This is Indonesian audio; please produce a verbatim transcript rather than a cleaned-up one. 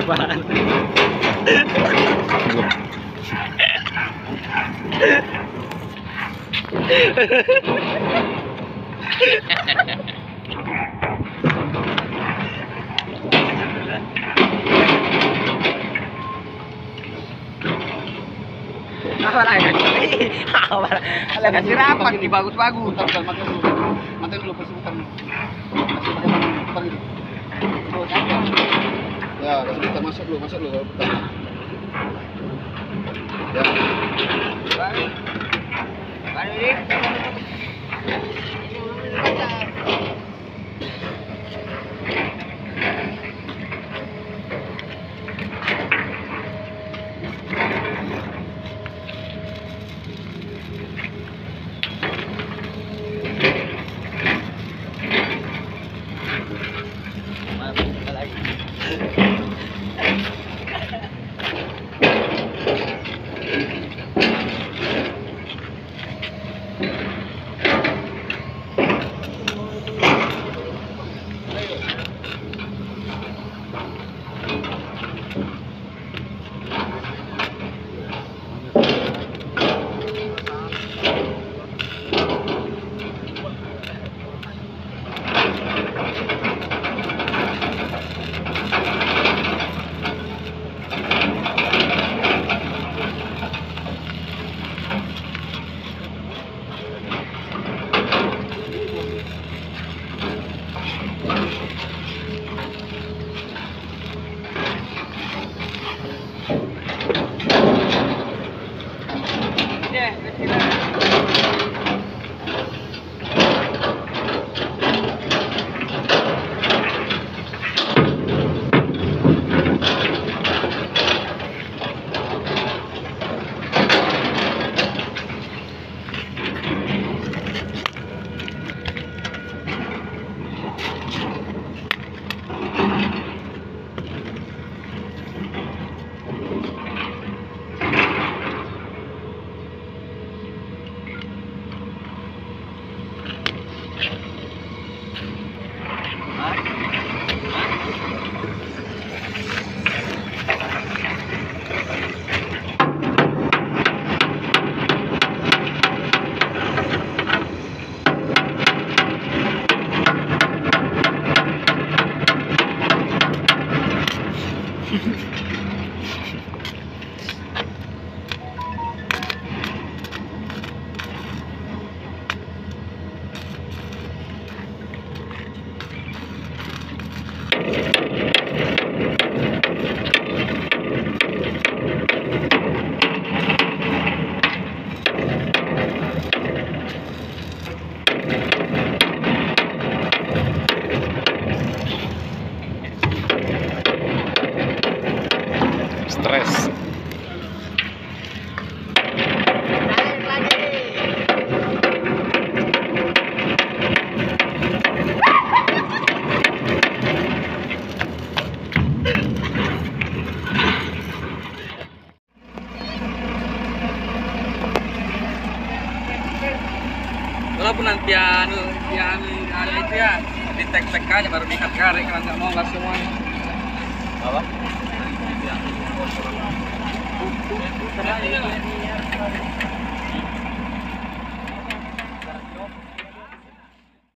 Apaan? Apa lagi? Apa lagi? Kasih rapat nih, bagus-bagus. Nanti dulu kasih putar dulu. Kasih putar gitu. Ya, kasih putar, masuk dulu, masuk dulu kalau putar. Ya. Balik. Balik. Stres. Walaupun nanti anu, yang anu itu ya ditek-tek aja baru diikat garing, kalau nggak mau nggak semuanya. Apa? Ya.